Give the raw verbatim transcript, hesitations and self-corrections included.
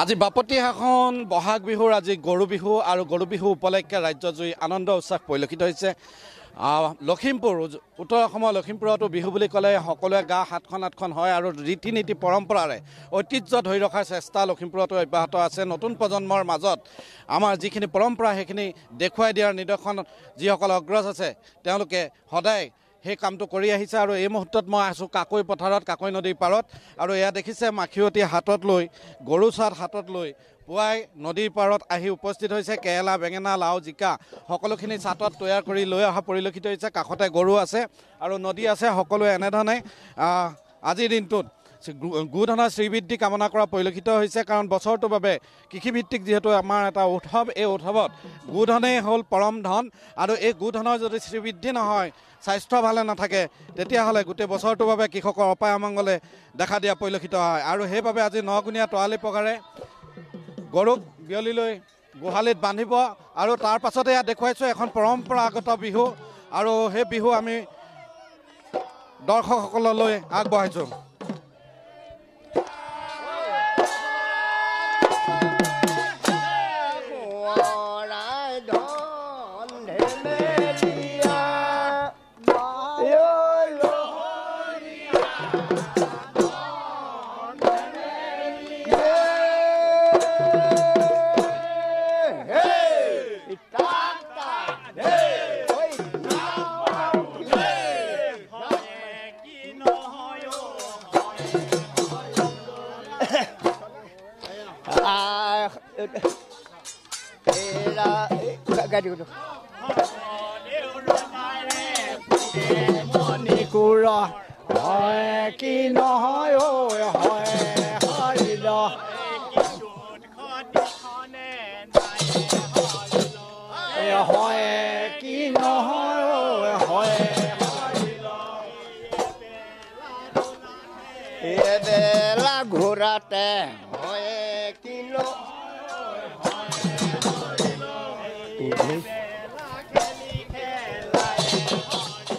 আজি বাপতিসাহোন বহাগ বিহুৰ আজি গৰু বিহু আৰু গৰু বিহু উপলক্ষে ৰাজ্যজুৰি আনন্দ উৎসাহ পৰিলক্ষিত হৈছে। লখিমপুৰ উত্তৰ অসমৰ লখিমপুৰতো বিহু বুলি ক'লে সকলোৱে গা সাতখন আঠখন হয় আৰু ৰীতি নীতি পৰম্পৰাৰে ঐতিহ্য ধৰি ৰখাৰ চেষ্টা লখিমপুৰতো অব্যাহত আছে। নতুন প্ৰজন্মৰ মাজত আমাৰ যিখিনি পৰম্পৰা সেইখিনি দেখুৱাই দিয়াৰ নিদৰ্শন যিসকল অগ্ৰজ আছে তেওঁলোকে সদায় সেই কামটো কৰি আহিছে। আৰু এই মুহূৰ্তত মই আছোঁ কাকৈ পথাৰত, কাকৈ নদীৰ পাৰত, আৰু এয়া দেখিছে মাখিয়তী হাতত লৈ গৰু চাট হাতত লৈ পুৱাই নদীৰ পাৰত আহি উপস্থিত হৈছে। কেৰেলা, বেঙেনা, লাও, জিকা সকলোখিনি চাটত তৈয়াৰ কৰি লৈ অহা পৰিলক্ষিত হৈছে। কাষতে গৰু আছে আৰু নদী আছে। সকলোৱে এনেধৰণে আজিৰ দিনটোত গোধনৰ শ্ৰীবৃদ্ধি কামনা কৰা পৰিলক্ষিত হৈছে। কাৰণ বছৰটোৰ বাবে কৃষিভিত্তিক যিহেতু আমাৰ এটা উৎসৱ, এই উৎসৱত গোধনেই হ'ল পৰম ধন, আৰু এই গোধনৰ যদি শ্ৰীবৃদ্ধি নহয়, স্বাস্থ্য ভালে নাথাকে, তেতিয়াহ'লে গোটেই বছৰটোৰ বাবে কৃষকৰ অপায় অমংগলে দেখা দিয়া পৰিলক্ষিত হয়। আৰু সেইবাবে আজি নগুণীয়া তৰালি পঘাৰে গৰুক বিয়লি লৈ গোহালিত বান্ধিব। আৰু তাৰ পাছতে ইয়াত দেখুৱাইছোঁ এখন পৰম্পৰাগত বিহু, আৰু সেই বিহু আমি দৰ্শকসকললৈ আগবঢ়াইছোঁ। মণিকুৰ হয় কি নহয় হয় হৰিল হয় কি নহয় হয় এবেলা ঘূৰাতে হয় কি নহয়